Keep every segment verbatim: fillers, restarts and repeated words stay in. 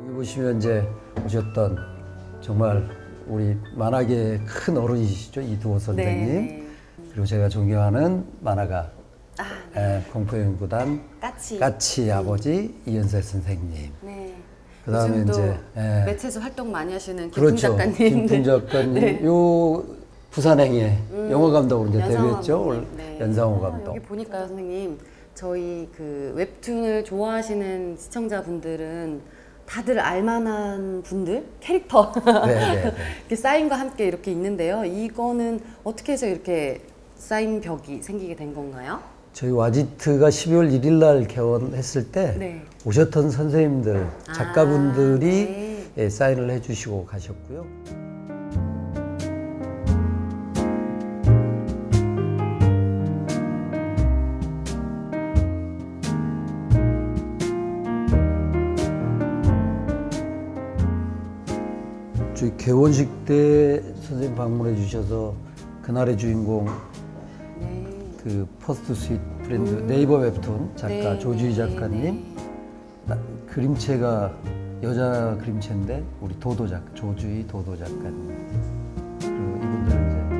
여기 보시면 이제 오셨던 정말 우리 만화계의 큰 어른이시죠, 이두호 선생님. 네. 그리고 제가 존경하는 만화가 아, 네. 에, 공포연구단 까치, 까치 아버지 이현세 선생님. 네. 그다음에 이제 예. 매체에서 활동 많이 하시는 김풍 그렇죠. 작가님. 김풍 작가님. 네. 요 부산행에 음, 영화 감독으로 이제 데뷔했죠. 네. 연상호 감독. 아, 여기 보니까요, 선생님. 저희 그 웹툰을 좋아하시는 시청자분들은 다들 알만한 분들, 캐릭터 네, 네, 네. 이렇게 사인과 함께 이렇게 있는데요. 이거는 어떻게 해서 이렇게 사인 벽이 생기게 된 건가요? 저희 와지트가 십이월 일일 날 개원했을 때 네. 오셨던 선생님들, 작가분들이 아, 네. 예, 사인을 해주시고 가셨고요. 저희 개원식 때 선생님 방문해 주셔서 그날의 주인공 네. 그 퍼스트 스윗 브랜드 음. 네이버 웹툰 작가 네. 조주희 작가님 네. 나, 그림체가 여자 그림체인데 우리 도도 작가 조주희 도도 작가님 그리고 이분들은 이제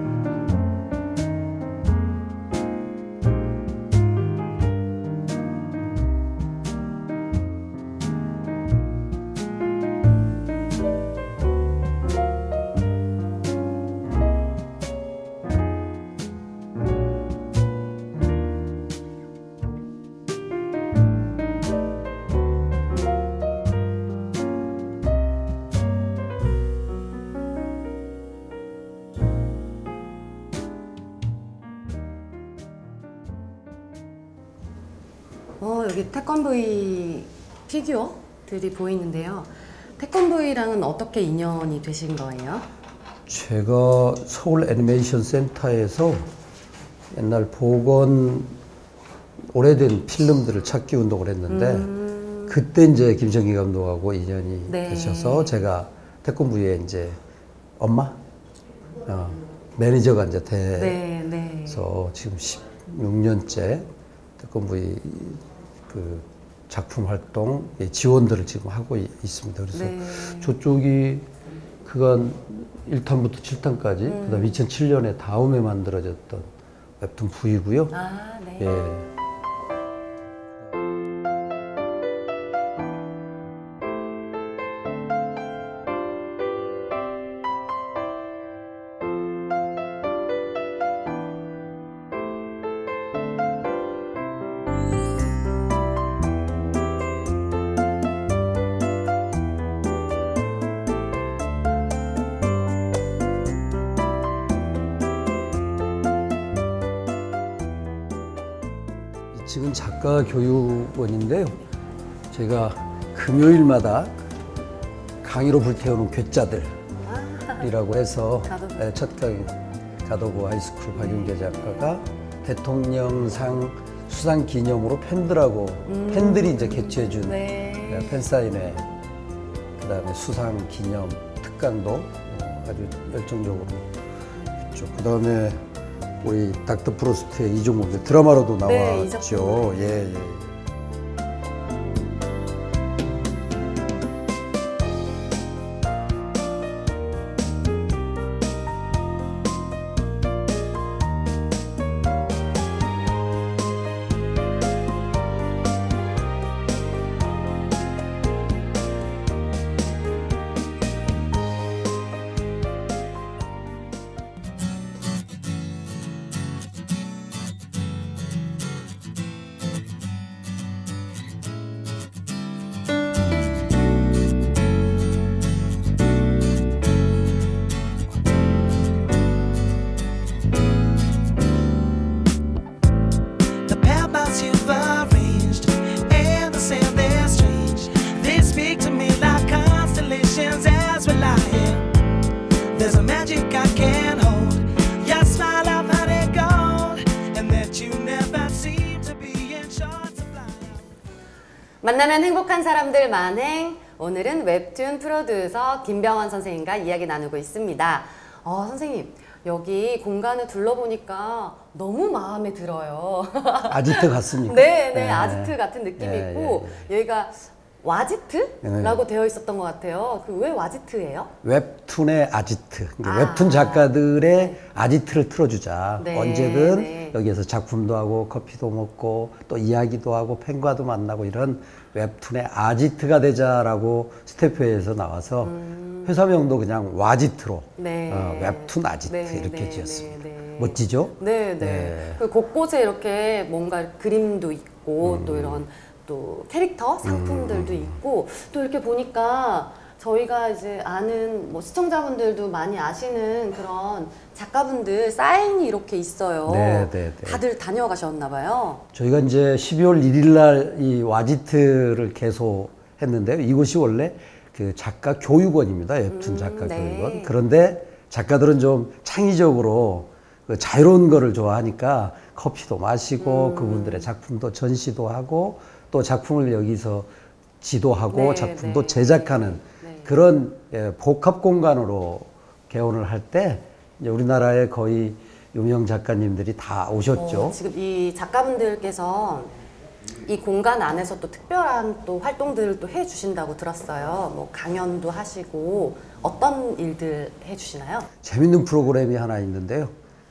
어, 여기 태권브이 피규어들이 보이는데요. 태권브이랑은 어떻게 인연이 되신 거예요? 제가 서울 애니메이션 센터에서 옛날 복원 오래된 필름들을 찾기 운동을 했는데 음... 그때 이제 김정기 감독하고 인연이 네. 되셔서 제가 태권브이에 이제 엄마? 어, 매니저가 이제 돼서 네, 네. 지금 십육 년째 태권브이 그 작품 활동 지원들을 지금 하고 있습니다. 그래서 네. 저쪽이 그간 일 탄부터 칠 탄까지 음. 그다음 이천칠 년에 다음에 만들어졌던 웹툰 V고요. 아, 네. 예. 지금 작가 교육원인데요. 제가 금요일마다 강의로 불태우는 괴짜들이라고 해서 아, 첫 강의 가도부 하이스쿨 박윤재 작가가 대통령상 수상 기념으로 팬들하고 음. 팬들이 이제 개최해준 네. 팬사인회 그다음에 수상 기념 특강도 아주 열정적으로 했죠. 그다음에 우리 닥터 프로스트의 이종범 드라마로도 나왔죠. 네, 예, 예. 만나면 행복한 사람들 만행. 오늘은 웹툰 프로듀서 김병원 선생님과 이야기 나누고 있습니다. 어, 선생님 여기 공간을 둘러보니까 너무 마음에 들어요. 아지트 같습니까? 네, 네, 아지트 같은 느낌이 네, 있고 네, 네. 여기가 와지트라고 네. 되어 있었던 것 같아요. 그 왜 와지트예요? 웹툰의 아지트. 아. 웹툰 작가들의 네. 아지트를 틀어주자. 네. 언제든 네. 여기에서 작품도 하고 커피도 먹고 또 이야기도 하고 팬과도 만나고 이런 웹툰의 아지트가 되자라고 스태프회에서 나와서 음. 회사명도 그냥 와지트로 네. 어, 웹툰 아지트 네. 이렇게 네. 지었습니다. 네. 네. 멋지죠? 네, 네. 네. 그 곳곳에 이렇게 뭔가 그림도 있고 음. 또 이런 또 캐릭터 상품들도 음. 있고 또 이렇게 보니까 저희가 이제 아는 뭐 시청자분들도 많이 아시는 그런 작가분들 사인이 이렇게 있어요. 네, 네, 네. 다들 다녀가셨나 봐요. 저희가 이제 십이월 일일 날 이 와지트를 개소했는데요. 이곳이 원래 그 작가 교육원입니다. 웹툰 작가 음, 네. 교육원. 그런데 작가들은 좀 창의적으로 그 자유로운 거를 좋아하니까 커피도 마시고 음. 그분들의 작품도 전시도 하고 또 작품을 여기서 지도하고 네, 작품도 네, 제작하는 네. 그런 예, 복합 공간으로 개원을 할 때 우리나라의 거의 유명 작가님들이 다 오셨죠. 어, 지금 이 작가분들께서 이 공간 안에서 또 특별한 또 활동들을 또 해주신다고 들었어요. 뭐 강연도 하시고 어떤 일들 해주시나요? 재밌는 프로그램이 하나 있는데요.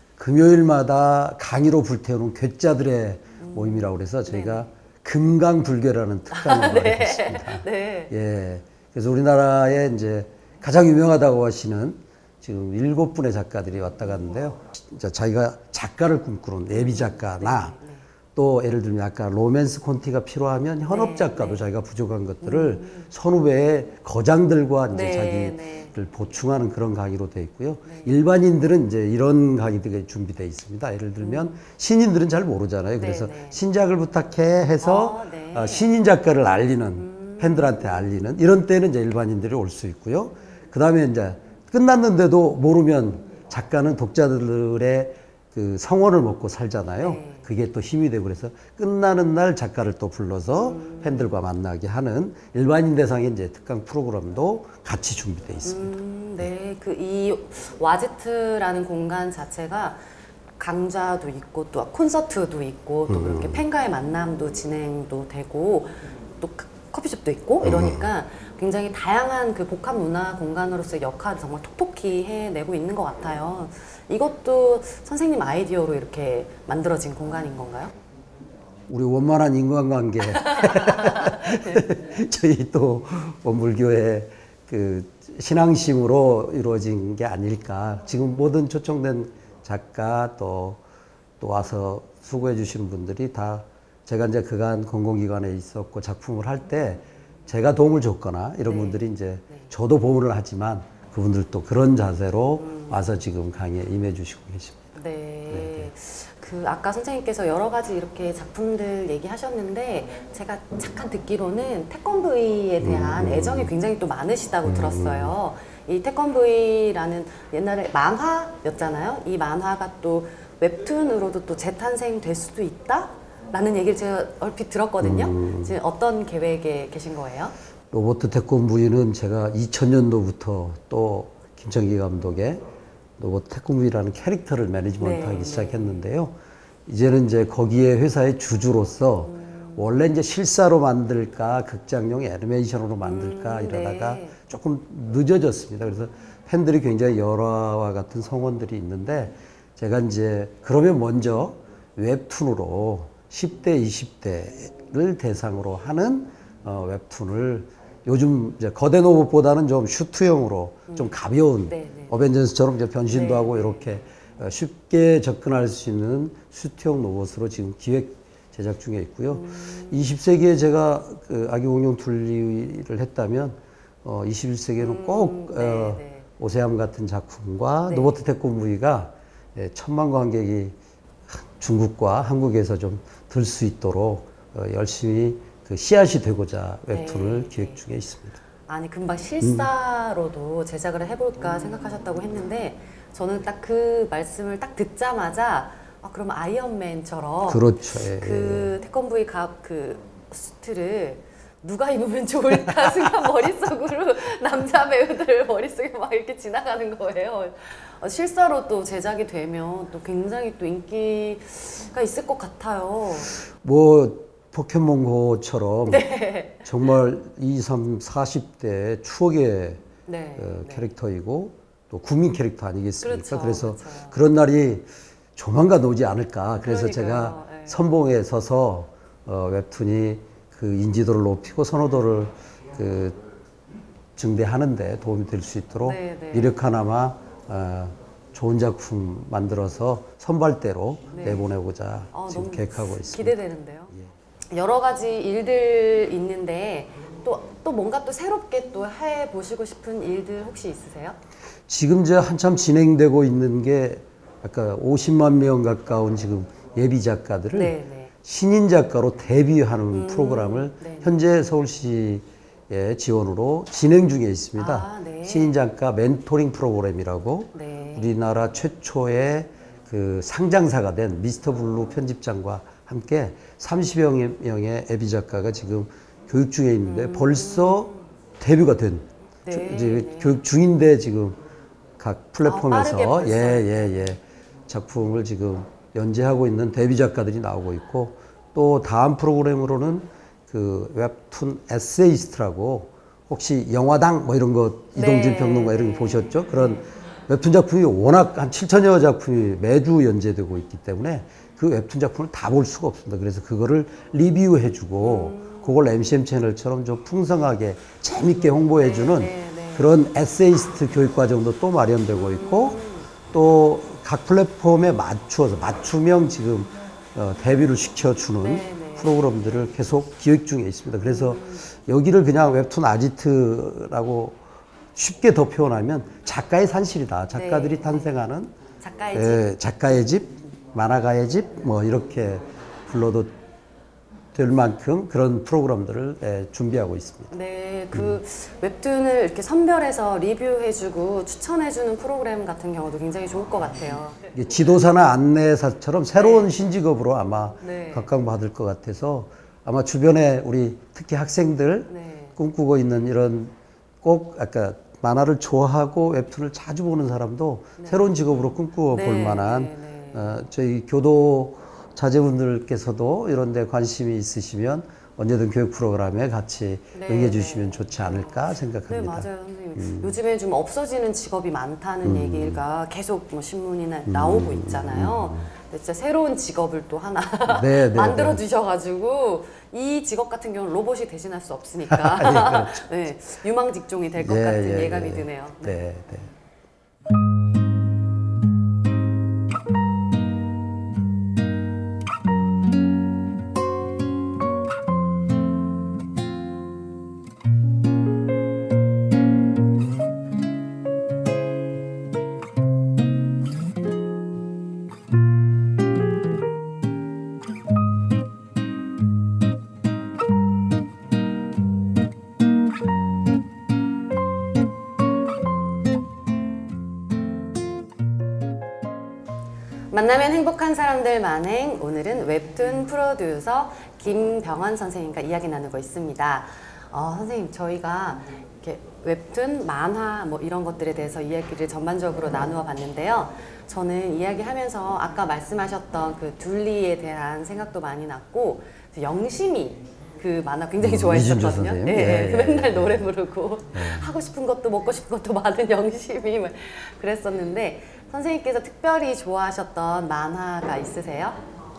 금요일마다 강의로 불태우는 괴짜들의 음. 모임이라고 그래서 저희가 네네. 금강불교라는 특강을 네. 했습니다. 네. 예. 그래서 우리나라에 이제 가장 유명하다고 하시는 지금 일곱 분의 작가들이 왔다 갔는데요. 진짜 자기가 작가를 꿈꾸는 예비 작가나 네. 네. 또 예를 들면 아까 로맨스 콘티가 필요하면 현업 작가도 네. 네. 자기가 부족한 것들을 음. 선후배의 거장들과 이제 네. 자기를 네. 보충하는 그런 강의로 되어 있고요. 네. 일반인들은 이제 이런 강의들이 준비되어 있습니다. 예를 들면 음. 신인들은 잘 모르잖아요. 그래서 네. 네. 신작을 부탁해 해서 어, 네. 어, 신인 작가를 알리는 음. 팬들한테 알리는 이런 때는 이제 일반인들이 올 수 있고요. 그 다음에 이제 끝났는데도 모르면 작가는 독자들의 그 성원을 먹고 살잖아요. 네. 그게 또 힘이 되고 그래서 끝나는 날 작가를 또 불러서 음. 팬들과 만나게 하는 일반인 대상의 이제 특강 프로그램도 같이 준비되어 있습니다. 음, 네, 그 이 와지트라는 공간 자체가 강좌도 있고 또 콘서트도 있고 또 그렇게 음. 팬과의 만남도 진행도 되고 또 커피숍도 있고 이러니까 굉장히 다양한 그 복합 문화 공간으로서의 역할을 정말 톡톡히 해내고 있는 것 같아요. 이것도 선생님 아이디어로 이렇게 만들어진 공간인 건가요? 우리 원만한 인간관계 저희 또 원불교의 그 신앙심으로 이루어진 게 아닐까. 지금 모든 초청된 작가 또, 또 와서 수고해 주시는 분들이 다 제가 이제 그간 공공기관에 있었고 작품을 할 때 제가 도움을 줬거나 이런 네. 분들이 이제 네. 저도 보호를 하지만 그분들도 그런 자세로 음. 와서 지금 강의에 임해 주시고 계십니다. 네. 네. 그 아까 선생님께서 여러 가지 이렇게 작품들 얘기하셨는데 제가 잠깐 듣기로는 태권브이에 대한 음. 애정이 굉장히 또 많으시다고 음. 들었어요. 이 태권브이라는 옛날에 만화였잖아요. 이 만화가 또 웹툰으로도 또 재탄생될 수도 있다? 라는 얘기를 제가 얼핏 들었거든요. 음. 지금 어떤 계획에 계신 거예요? 로봇 태권브이는 제가 이천 년도부터 또 김창기 감독의 로봇 태권브이라는 캐릭터를 매니지먼트 네, 하기 시작했는데요. 네. 이제는 이제 거기에 회사의 주주로서 음. 원래 이제 실사로 만들까 극장용 애니메이션으로 만들까 음, 이러다가 네. 조금 늦어졌습니다. 그래서 팬들이 굉장히 열화와 같은 성원들이 있는데 제가 이제 그러면 먼저 웹툰으로 십 대, 이십 대를 대상으로 하는 어, 웹툰을 요즘 이제 거대 로봇보다는 좀 슈트형으로 음. 좀 가벼운 네네. 어벤져스처럼 이제 변신도 네네. 하고 이렇게 쉽게 접근할 수 있는 슈트형 로봇으로 지금 기획 제작 중에 있고요. 음. 이십 세기에 제가 그 아기공룡 둘리를 했다면 어, 이십일 세기에는 음. 꼭 어, 오세암 같은 작품과 네. 로봇 태권브이가 예, 천만 관객이 중국과 한국에서 좀 들 수 있도록 어, 열심히 그 씨앗이 되고자 웹툰을 네, 기획 중에 있습니다. 아니 금방 실사로도 음. 제작을 해볼까 음. 생각하셨다고 했는데 저는 딱 그 말씀을 딱 듣자마자 아, 그럼 아이언맨처럼 그렇죠. 예, 그 태권브이 그 수트를 누가 입으면 좋을까 순간 머릿속으로 남자 배우들 머릿속에 막 이렇게 지나가는 거예요. 어, 실사로 또 제작이 되면 또 굉장히 또 인기가 있을 것 같아요. 뭐 포켓몬고처럼 네. 정말 이십, 삼십, 사십 대 추억의 네. 어, 네. 캐릭터이고 또 국민 캐릭터 아니겠습니까? 그렇죠, 그래서 그렇죠. 그런 날이 조만간 오지 않을까. 그래서 그러니까요. 제가 네. 선봉에 서서 어, 웹툰이 그 인지도를 높이고 선호도를 그 증대하는데 도움이 될 수 있도록 네, 네. 이력하나마 어, 좋은 작품 만들어서 선발대로 네. 내보내고자 어, 지금 너무 계획하고 있습니다. 기대되는데요. 여러 가지 일들 있는데 또, 또 뭔가 또 새롭게 또 해보시고 싶은 일들 혹시 있으세요? 지금 이제 한참 진행되고 있는 게 아까 오십만 명 가까운 지금 예비 작가들을 네, 네. 신인 작가로 데뷔하는 음, 프로그램을 네. 현재 서울시의 지원으로 진행 중에 있습니다. 아, 네. 신인 작가 멘토링 프로그램이라고 네. 우리나라 최초의 그 상장사가 된 미스터 블루 편집장과 함께 삼십여 명의 예비 작가가 지금 교육 중에 있는데 음. 벌써 데뷔가 된 네, 주- 이제 네. 교육 중인데 지금 각 아, 빠르게 플랫폼에서 벌써. 예, 예, 예. 작품을 지금 연재하고 있는 데뷔 작가들이 나오고 있고 또 다음 프로그램으로는 그 웹툰 에세이스트라고 혹시 영화당 뭐 이런 거 이동진 네, 평론가 이런 네. 거 보셨죠? 그런 웹툰 작품이 워낙 한 칠천여 작품이 매주 연재되고 있기 때문에 그 웹툰 작품을 다 볼 수가 없습니다. 그래서 그거를 리뷰해주고 음. 그걸 엠씨엠 채널처럼 좀 풍성하게 재밌게 홍보해주는 네, 네, 네. 그런 에세이스트 교육 과정도 또 마련되고 있고 또 각 플랫폼에 맞추어서 맞춤형 지금 어, 데뷔를 시켜주는 네, 네. 프로그램들을 계속 기획 중에 있습니다. 그래서 여기를 그냥 웹툰 아지트라고 쉽게 더 표현하면 작가의 산실이다. 작가들이 네. 탄생하는 작가의 집. 예, 작가의 집, 만화가의 집, 뭐 이렇게 불러도 될 만큼 그런 프로그램들을 예, 준비하고 있습니다. 네, 그 웹툰을 이렇게 선별해서 리뷰해주고 추천해주는 프로그램 같은 경우도 굉장히 좋을 것 같아요. 이게 지도사나 안내사처럼 새로운 신직업으로 아마 네. 각광받을 것 같아서 아마 주변에 우리 특히 학생들 네. 꿈꾸고 있는 이런 꼭 아까 만화를 좋아하고 웹툰을 자주 보는 사람도 새로운 직업으로 꿈꾸어 볼 네, 만한 네, 네. 어, 저희 교도 자제분들께서도 이런 데 관심이 있으시면 언제든 교육 프로그램에 같이 네, 응해 주시면 네. 좋지 않을까 네, 생각합니다. 맞아요, 선생님. 요즘에 좀 없어지는 직업이 많다는 음. 얘기가 계속 뭐 신문이나 나오고 있잖아요. 근데 진짜 새로운 직업을 또 하나 네, 네, 만들어 네. 주셔가지고 이 직업 같은 경우는 로봇이 대신할 수 없으니까 예, 그렇죠. 네, 유망 직종이 될 것 예, 같은 예, 예감이 예. 드네요. 네, 네. 만나면 행복한 사람들 만행, 오늘은 웹툰 프로듀서 김병원 선생님과 이야기 나누고 있습니다. 어, 선생님, 저희가 이렇게 웹툰, 만화 뭐 이런 것들에 대해서 이야기를 전반적으로 나누어 봤는데요. 저는 이야기하면서 아까 말씀하셨던 그 둘리에 대한 생각도 많이 났고 영심이 그 만화 굉장히 음, 좋아했었거든요. 이준주 선생님? 네, 예, 예, 맨날 예. 노래 부르고 하고 싶은 것도 먹고 싶은 것도 많은 영심이 막 그랬었는데 선생님께서 특별히 좋아하셨던 만화가 있으세요?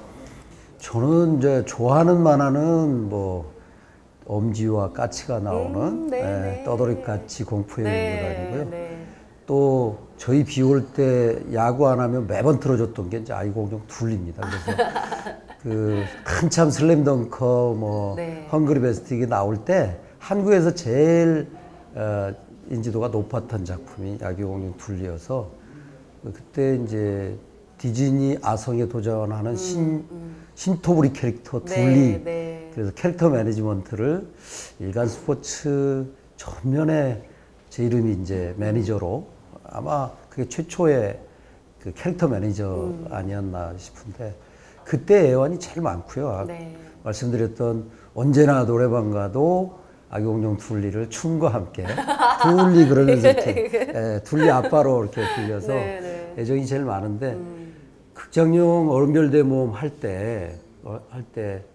저는 이제 좋아하는 만화는 뭐 엄지와 까치가 나오는 음, 네, 예, 네. 떠돌이까치 공포의 인물아니고요. 네. 또 저희 비 올 때 야구 안 하면 매번 틀어줬던 게 이제 아이공룡 둘입니다. 그래서 그 한참 슬램덩커 뭐 네. 헝그리 베스트 이게 나올 때 한국에서 제일 어, 인지도가 높았던 작품이 야구공룡 둘이어서 그때 이제 디즈니 아성에 도전하는 신 신토부리 캐릭터 네, 둘리 네. 그래서 캐릭터 매니지먼트를 일간 스포츠 전면에 제 이름이 이제 매니저로 아마 그게 최초의 그 캐릭터 매니저 아니었나 싶은데 그때 애완이 제일 많고요. 네. 말씀드렸던 언제나 노래방 가도 아기공룡 둘리를 춤과 함께 둘리 그러면서 이렇게 예, 둘리 아빠로 이렇게 불려서 네, 네. 애정이 제일 많은데 음. 극장용 얼음별 대모험 할 때 어, 할 때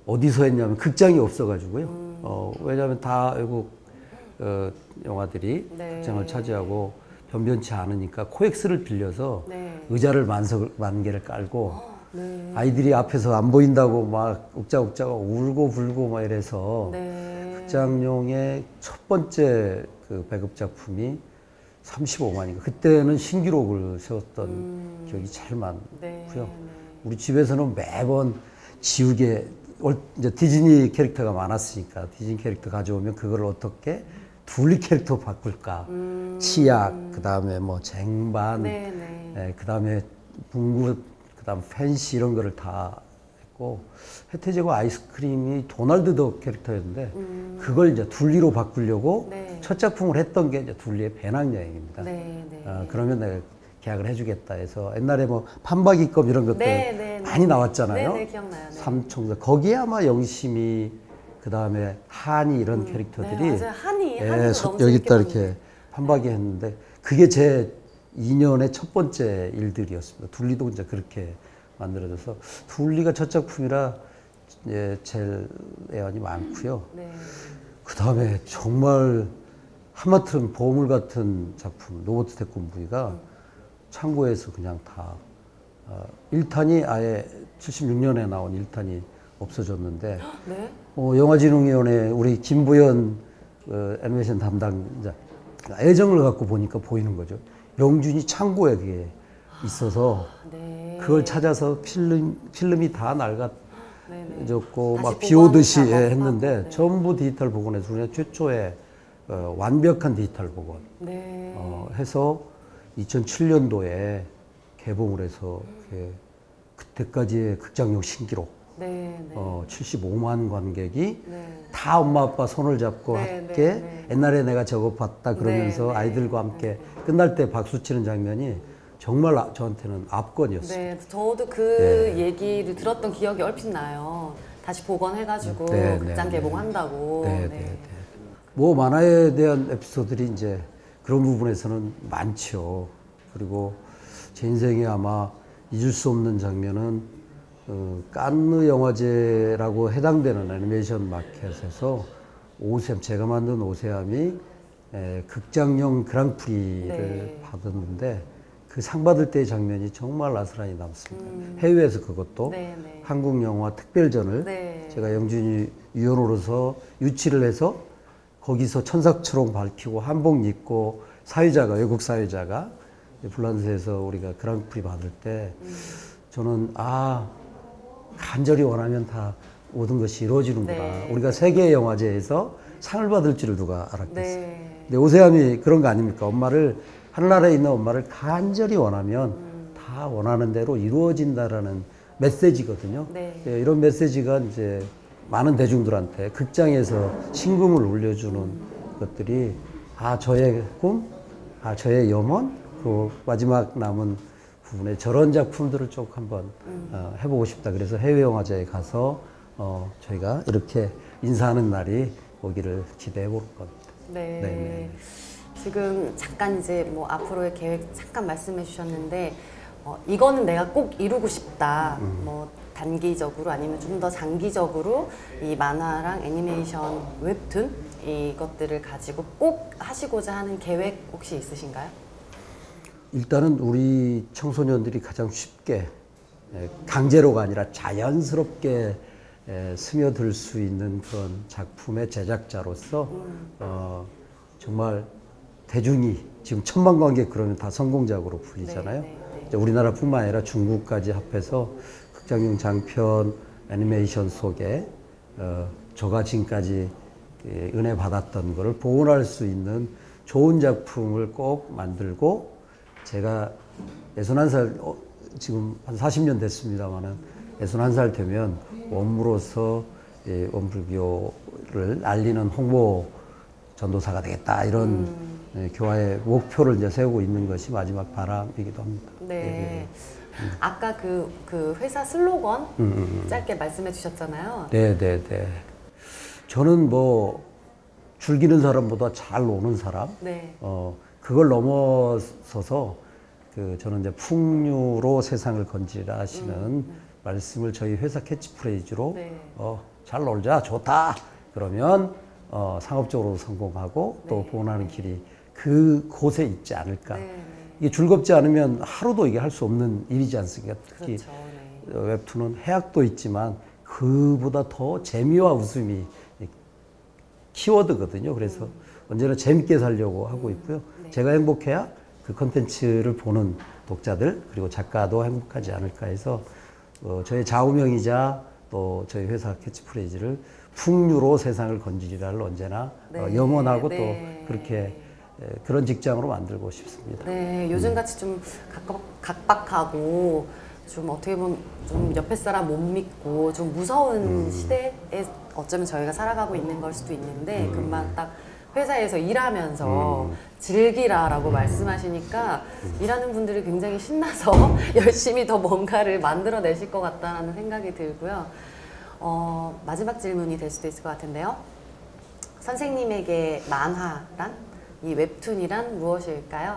어디서 했냐면 극장이 없어가지고요. 음. 어, 왜냐하면 다 외국 어, 영화들이 네. 극장을 차지하고 변변치 않으니까 코엑스를 빌려서 네. 의자를 만석, 만 개를 깔고 네. 아이들이 앞에서 안 보인다고 막 욱자욱자 울고 불고 막 이래서 네. 극장용의 첫 번째 그 배급 작품이 삼십오만인가. 그때는 신기록을 세웠던 음. 기억이 제일 많고요. 네. 우리 집에서는 매번 지우개, 이제 디즈니 캐릭터가 많았으니까 디즈니 캐릭터 가져오면 그걸 어떻게 둘리 캐릭터 바꿀까. 음. 치약, 그 다음에 뭐 쟁반, 네, 그 다음에 bun구, 그 다음 펜시 이런 거를 다 했고, 혜태제과 아이스크림이 도널드 덕 캐릭터였는데 음. 그걸 이제 둘리로 바꾸려고 네. 첫 작품을 했던 게 이제 둘리의 배낭여행입니다. 네, 네. 어, 그러면 내가 계약을 해주겠다 해서 옛날에 뭐 판박이껌 이런 것들 네, 네, 많이 네. 나왔잖아요. 네, 네, 기억나요. 네. 삼총사 거기에 아마 영심이 그 다음에 한이 이런 음, 캐릭터들이 네, 맞아요. 한이, 예, 한이도 소, 너무 여기다 이렇게 판박이 했는데 그게 제 이 년의 첫 번째 일들이었습니다. 둘리도 이제 그렇게 만들어져서 둘리가 첫 작품이라 예, 제일 애환이 많고요. 네. 그 다음에 정말 하마터면 보물 같은 작품 로버트 태권브이가 음. 창고에서 그냥 다 어, 일 탄이 아예 칠십육 년에 나온 일 탄이 없어졌는데 네? 어, 영화진흥위원회 우리 김부연 어, 애니메이션 담당자 애정을 갖고 보니까 보이는 거죠. 영준이 창고에 그게 있어서 아, 네. 그걸 찾아서 필름, 필름이 다 낡아졌고 막 비 오듯이 했는데 네. 전부 디지털 복원해서 우리가 최초의 어, 완벽한 디지털 복원 네. 어, 해서 이천칠 년도에 개봉을 해서 그, 그때까지의 극장용 신기록 네, 네. 어, 칠십오만 관객이 네. 다 엄마 아빠 손을 잡고 네, 함께 네, 네. 옛날에 내가 저거 봤다 그러면서 네, 네. 아이들과 함께 네. 끝날 때 박수 치는 장면이 정말 아, 저한테는 압권이었어요. 네, 저도 그 네. 얘기를 들었던 기억이 얼핏 나요. 다시 복원해가지고 네, 극장 네, 개봉한다고. 네, 네. 네. 네. 뭐 만화에 대한 에피소드들이 이제 그런 부분에서는 많죠. 그리고 제 인생에 아마 잊을 수 없는 장면은 어, 깐느 영화제라고 해당되는 애니메이션 마켓에서 오셈, 제가 만든 오세암이 에, 극장용 그랑프리를 네. 받았는데 그 상 받을 때의 장면이 정말 아스란히 남습니다. 음. 해외에서 그것도 네, 네. 한국 영화 특별전을 네. 제가 영준이 위원으로서 유치를 해서 거기서 천사초롱 밝히고 한복 입고 사회자가 외국 사회자가 불란서에서 우리가 그랑프리 받을 때 음. 저는 아 간절히 원하면 다 모든 것이 이루어지는구나. 네. 우리가 세계 영화제에서 상을 받을 줄을 누가 알았겠어요. 네. 근데 오세암이 그런 거 아닙니까? 엄마를 하늘나라에 있는 엄마를 간절히 원하면 음. 다 원하는 대로 이루어진다라는 메시지거든요. 네. 예, 이런 메시지가 이제 많은 대중들한테 극장에서 심금을 울려주는 음. 것들이 아 저의 꿈, 아 저의 염원, 그 마지막 남은 부분에 저런 작품들을 쭉 한번 음. 어, 해보고 싶다. 그래서 해외 영화제에 가서 어, 저희가 이렇게 인사하는 날이 오기를 기대해 볼 겁니다. 네. 네네. 지금 잠깐 이제 뭐 앞으로의 계획 잠깐 말씀해 주셨는데 어, 이거는 내가 꼭 이루고 싶다. 음. 뭐 단기적으로 아니면 좀 더 장기적으로 이 만화랑 애니메이션 웹툰 이것들을 가지고 꼭 하시고자 하는 계획 혹시 있으신가요? 일단은 우리 청소년들이 가장 쉽게 강제로가 아니라 자연스럽게 스며들 수 있는 그런 작품의 제작자로서 음. 어, 정말 대중이 지금 천만 관객 그러면 다 성공작으로 불리잖아요. 네, 네, 네. 우리나라뿐만 아니라 중국까지 합해서 극장용 장편 애니메이션 속에 어, 저가 지금까지 은혜 받았던 거를 복원할 수 있는 좋은 작품을 꼭 만들고 제가 예순한 살, 어, 지금 한 사십 년 됐습니다만은 예순한 살 되면 원무로서 예, 원불교를 알리는 홍보 전도사가 되겠다 이런 음. 예, 교화의 목표를 이제 세우고 있는 것이 마지막 바람이기도 합니다. 네. 예, 예. 음. 아까 그, 그 회사 슬로건 음, 음, 짧게 말씀해 주셨잖아요. 네, 네, 네. 저는 뭐 즐기는 사람보다 잘 노는 사람. 네. 어, 그걸 넘어서서 그 저는 이제 풍류로 세상을 건지라 하시는 음, 음. 말씀을 저희 회사 캐치프레이즈로 네. 어, 잘 놀자, 좋다. 그러면 어, 상업적으로 성공하고 또 네. 보온하는 길이 그 곳에 있지 않을까. 네. 이게 즐겁지 않으면 하루도 이게 할 수 없는 일이지 않습니까? 특히 그렇죠. 네. 웹툰은 해악도 있지만 그보다 더 재미와 웃음이 키워드거든요. 그래서 음. 언제나 재밌게 살려고 하고 있고요. 네. 제가 행복해야 그 콘텐츠를 보는 독자들 그리고 작가도 행복하지 않을까 해서 어, 저의 좌우명이자 또 저희 회사 캐치프레이즈를 풍류로 세상을 건지리라를 언제나 네. 어, 염원하고 네. 또 그렇게 에, 그런 직장으로 만들고 싶습니다. 네, 요즘같이 좀 각박, 각박하고 좀 어떻게 보면 좀 옆에 사람 못 믿고 좀 무서운 음. 시대에 어쩌면 저희가 살아가고 있는 걸 수도 있는데 음. 금방 딱 회사에서 일하면서 음. 즐기라라고 음. 말씀하시니까 음. 일하는 분들이 굉장히 신나서 열심히 더 뭔가를 만들어내실 것 같다는 생각이 들고요. 어, 마지막 질문이 될 수도 있을 것 같은데요. 선생님에게 만화란? 이 웹툰이란 무엇일까요?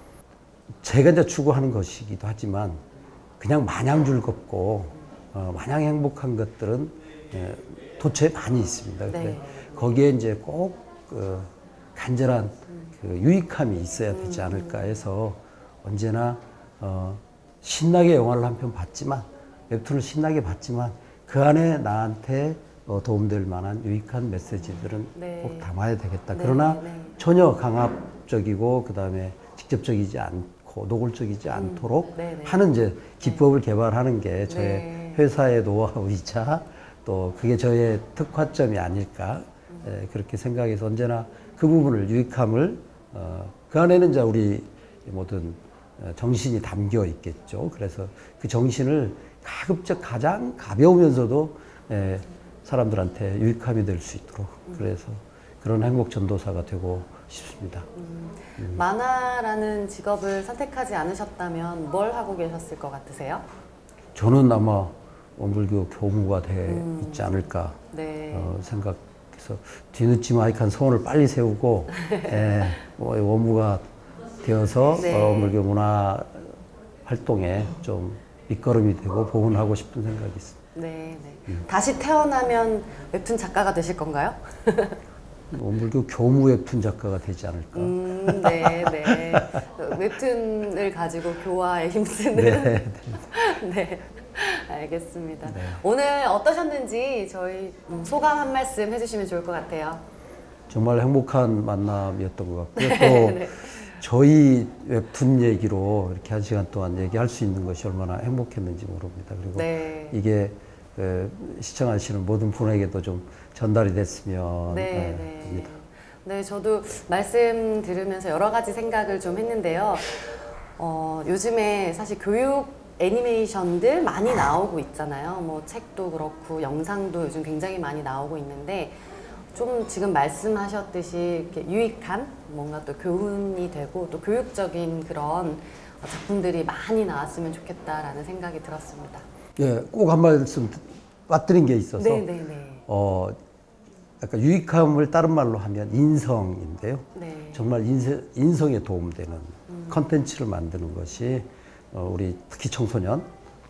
제가 이제 추구하는 것이기도 하지만 그냥 마냥 즐겁고 어, 마냥 행복한 것들은 예, 도처에 많이 있습니다. 네. 거기에 이제 꼭 그, 간절한 음. 그 유익함이 있어야 되지 않을까 해서 언제나 어, 신나게 영화를 한 편 봤지만 웹툰을 신나게 봤지만 그 안에 나한테 어, 도움될 만한 유익한 메시지들은 네. 꼭 담아야 되겠다. 네. 그러나 네. 전혀 강압적이고 그 다음에 직접적이지 않고 노골적이지 음. 않도록 네. 하는 이제 기법을 네. 개발하는 게 저의 네. 회사의 노하우이자 또 그게 저의 특화점이 아닐까 음. 예, 그렇게 생각해서 언제나 그 부분을 유익함을 어, 그 안에는 이제 우리 모든 정신이 담겨 있겠죠. 그래서 그 정신을 가급적 가장 가벼우면서도 예, 사람들한테 유익함이 될 수 있도록 그래서 그런 행복 전도사가 되고 싶습니다. 음, 음. 만화라는 직업을 선택하지 않으셨다면 뭘 하고 계셨을 것 같으세요? 저는 아마 원불교 교무가 돼 음. 있지 않을까 네. 어, 생각해서 뒤늦지 마이크한 소원을 빨리 세우고 예, 뭐 원무가 되어서 네. 어, 원불교 문화 활동에 좀 밑거름이 되고 보훈하고 싶은 생각이 있습니다. 네, 네. 음. 다시 태어나면 웹툰 작가가 되실 건가요? 원불교 교무 웹툰 작가가 되지 않을까. 음, 네, 네. 웹툰을 가지고 교화에 힘쓰는. 네, 네. 네. 알겠습니다. 네. 오늘 어떠셨는지 저희 소감 한 말씀 해주시면 좋을 것 같아요. 정말 행복한 만남이었던 것 같고요. 또 네. 저희 웹툰 얘기로 이렇게 한 시간 동안 얘기할 수 있는 것이 얼마나 행복했는지 모릅니다. 그리고 네. 이게 그 시청하시는 모든 분에게도 좀 전달이 됐으면 네, 네, 네. 합니다. 네, 저도 말씀 들으면서 여러 가지 생각을 좀 했는데요. 어, 요즘에 사실 교육 애니메이션들 많이 나오고 있잖아요. 뭐 책도 그렇고 영상도 요즘 굉장히 많이 나오고 있는데 좀 지금 말씀하셨듯이 이렇게 유익한 뭔가 또 교훈이 되고 또 교육적인 그런 작품들이 많이 나왔으면 좋겠다라는 생각이 들었습니다. 예, 꼭 한 말씀 빠뜨린 게 있어서 네네네. 어, 약간 유익함을 다른 말로 하면 인성인데요. 네. 정말 인세, 인성에 도움되는 음. 컨텐츠를 만드는 것이 어, 우리 특히 청소년,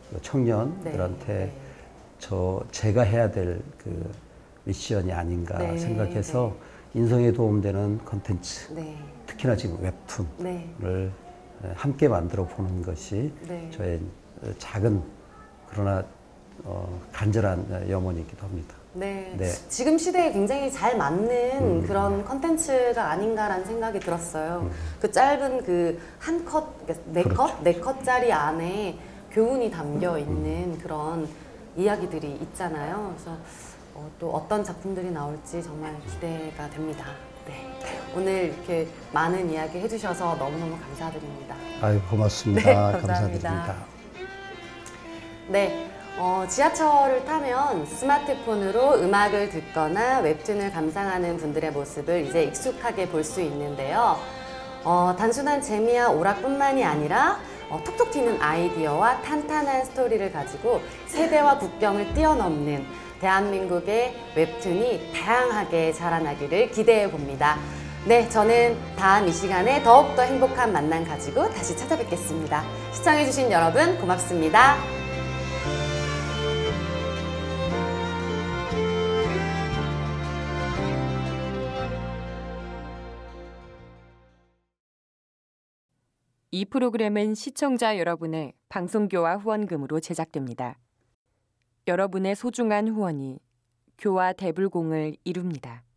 청년들한테 네. 네. 저 제가 해야 될 그 미션이 아닌가 네. 생각해서 네. 인성에 도움되는 컨텐츠, 네. 특히나 지금 웹툰을 네. 함께 만들어 보는 것이 네. 저의 작은 그러나 어, 간절한 염원이기도 합니다. 네. 네. 지금 시대에 굉장히 잘 맞는 음. 그런 컨텐츠가 아닌가라는 생각이 들었어요. 음. 그 짧은 그 한 컷, 네 컷? 그렇죠. 네 컷짜리 안에 교훈이 담겨 있는 음. 그런 이야기들이 있잖아요. 그래서 어, 또 어떤 작품들이 나올지 정말 기대가 됩니다. 네. 오늘 이렇게 많은 이야기 해주셔서 너무너무 감사드립니다. 아유, 고맙습니다. 네, 감사합니다. 감사드립니다. 네. 어, 지하철을 타면 스마트폰으로 음악을 듣거나 웹툰을 감상하는 분들의 모습을 이제 익숙하게 볼 수 있는데요. 어, 단순한 재미와 오락뿐만이 아니라 어, 톡톡 튀는 아이디어와 탄탄한 스토리를 가지고 세대와 국경을 뛰어넘는 대한민국의 웹툰이 다양하게 자라나기를 기대해 봅니다. 네, 저는 다음 이 시간에 더욱더 행복한 만남 가지고 다시 찾아뵙겠습니다. 시청해주신 여러분 고맙습니다. 이 프로그램은 시청자 여러분의 방송교화 후원금으로 제작됩니다. 여러분의 소중한 후원이 교화 대불공을 이룹니다.